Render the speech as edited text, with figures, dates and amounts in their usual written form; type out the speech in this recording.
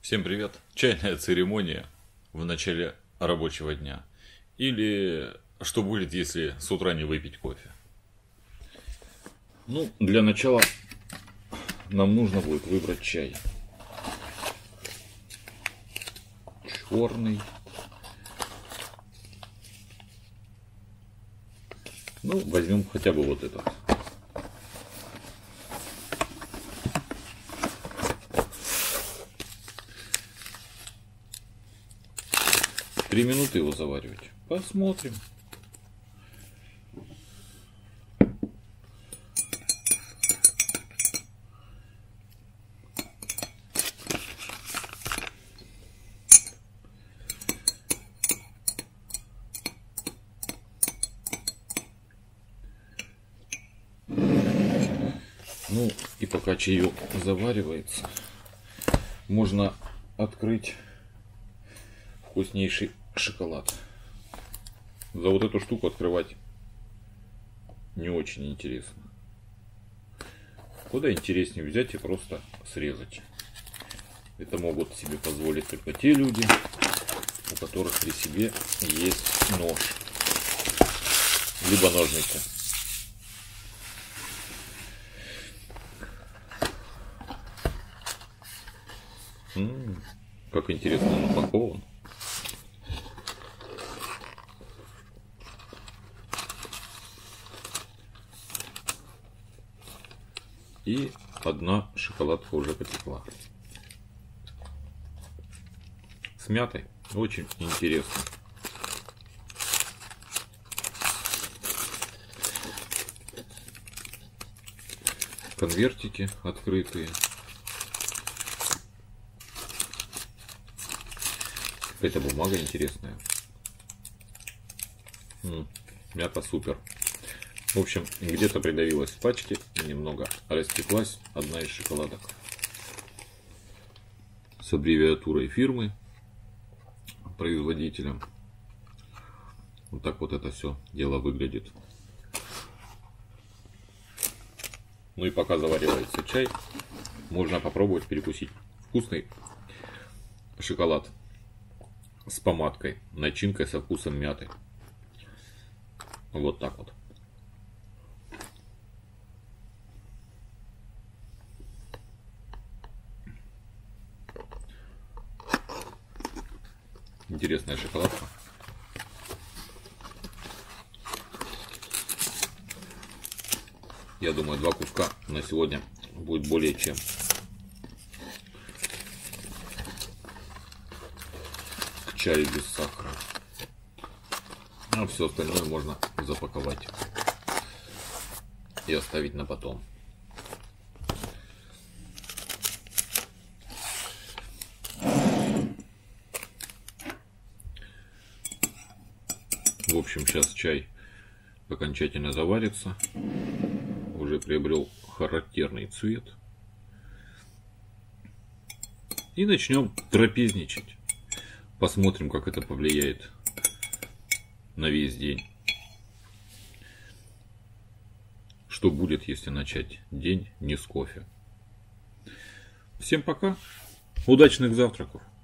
Всем привет! Чайная церемония в начале рабочего дня. Или что будет, если с утра не выпить кофе? Ну, для начала нам нужно будет выбрать чай. Черный. Ну, возьмем хотя бы вот этот. Три минуты его заваривать. Посмотрим. Ну и пока чаек заваривается, можно открыть вкуснейший шоколад. За вот эту штуку открывать не очень интересно. Куда интереснее взять и просто срезать. Это могут себе позволить только те люди, у которых при себе есть нож, либо ножницы. Как интересно он упакован. И одна шоколадка уже потекла. С мятой. Очень интересно. Конвертики открытые. Какая-то бумага интересная. Мята супер. В общем, где-то придавилась в пачке, немного растеклась одна из шоколадок. С аббревиатурой фирмы, производителя. Вот так вот это все дело выглядит. Ну и пока заваривается чай, можно попробовать перекусить. Вкусный шоколад с помадкой, начинкой со вкусом мяты. Вот так вот. Интересная шоколадка. Я думаю, два куска на сегодня будет более чем. К чаю без сахара. А все остальное можно запаковать и оставить на потом. В общем, сейчас чай окончательно заварится. Уже приобрел характерный цвет. И начнем трапезничать. Посмотрим, как это повлияет на весь день. Что будет, если начать день не с кофе. Всем пока. Удачных завтраков.